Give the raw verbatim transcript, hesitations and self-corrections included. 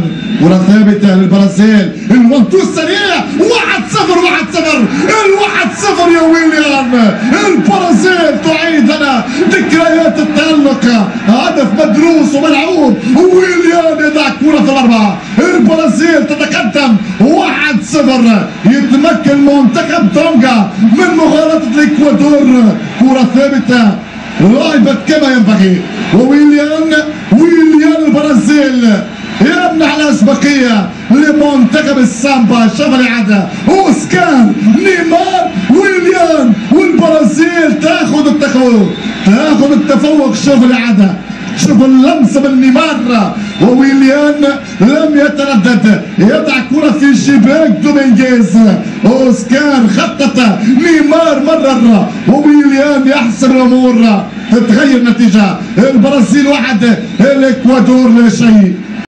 كرة ثابتة للبرازيل، الونتو السريع، واحد صفر واحد صفر، الواحد صفر يا ويليان. البرازيل تعيد لنا ذكريات التألق، هدف مدروس وملعوب، ويليان يضع كرة في المرمى، البرازيل تتقدم واحد صفر. يتمكن منتخب تونغا من مغالطة الإكوادور، كرة ثابتة لعبت كما ينبغي، وويليان ويليان البرازيل يمنح الأسبقية لمنتخب السامبا. شوف الإعادة، أوسكار، نيمار، ويليان، والبرازيل تاخذ التفوق تاخذ التفوق. شوف الإعادة، شوف اللمسة من نيمار، وويليان لم يتردد، يضع كرة في شباك دومينغيز. أوسكار خطط، نيمار مرر، وويليان يحسم الأمور، تتغير النتيجة. البرازيل واحد، الإكوادور لا شيء.